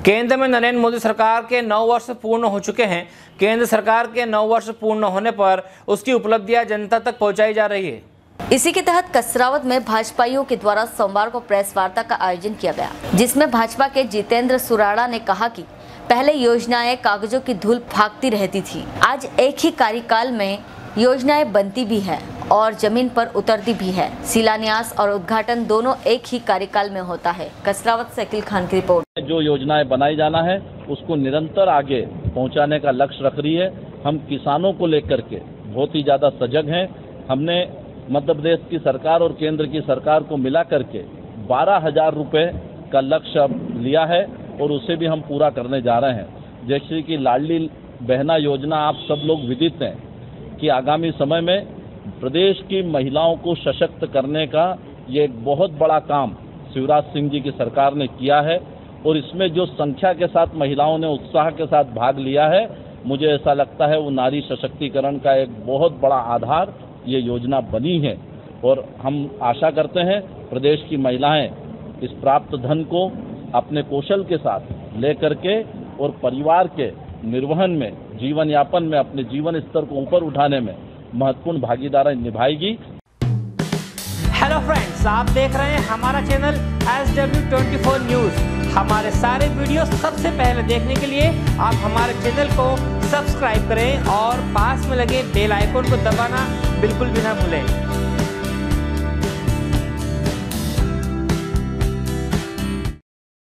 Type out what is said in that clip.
केंद्र में नरेंद्र मोदी सरकार के 9 वर्ष पूर्ण हो चुके हैं। केंद्र सरकार के 9 वर्ष पूर्ण होने पर उसकी उपलब्धियां जनता तक पहुंचाई जा रही है। इसी के तहत कसरावत में भाजपाइयों के द्वारा सोमवार को प्रेस वार्ता का आयोजन किया गया, जिसमें भाजपा के जितेंद्र सुराड़ा ने कहा कि पहले योजनाएं कागजों की धूल फाकती रहती थी। आज एक ही कार्यकाल में योजनाएं बनती भी है और जमीन पर उतरती भी है। शिलान्यास और उद्घाटन दोनों एक ही कार्यकाल में होता है। कसरावत से अकील खान की रिपोर्ट। जो योजनाएं बनाई जाना है उसको निरंतर आगे पहुंचाने का लक्ष्य रख रही है। हम किसानों को लेकर के बहुत ही ज्यादा सजग हैं। हमने मध्य प्रदेश की सरकार और केंद्र की सरकार को मिला करके 12,000 रुपए का लक्ष्य अब लिया है और उसे भी हम पूरा करने जा रहे हैं। जैसे कि लाडली बहना योजना आप सब लोग विदित हैं कि आगामी समय में प्रदेश की महिलाओं को सशक्त करने का ये एक बहुत बड़ा काम शिवराज सिंह जी की सरकार ने किया है और इसमें जो संख्या के साथ महिलाओं ने उत्साह के साथ भाग लिया है, मुझे ऐसा लगता है वो नारी सशक्तिकरण का एक बहुत बड़ा आधार ये योजना बनी है। और हम आशा करते हैं प्रदेश की महिलाएं इस प्राप्त धन को अपने कौशल के साथ लेकर के और परिवार के निर्वहन में, जीवन यापन में, अपने जीवन स्तर को ऊपर उठाने में महत्वपूर्ण भागीदारी निभाएगी। हेलो फ्रेंड्स, आप देख रहे हैं हमारा चैनल SW24 न्यूज। हमारे सारे वीडियो सबसे पहले देखने के लिए आप हमारे चैनल को सब्सक्राइब करें और पास में लगे बेल आइकन को दबाना बिल्कुल भी ना भूलें।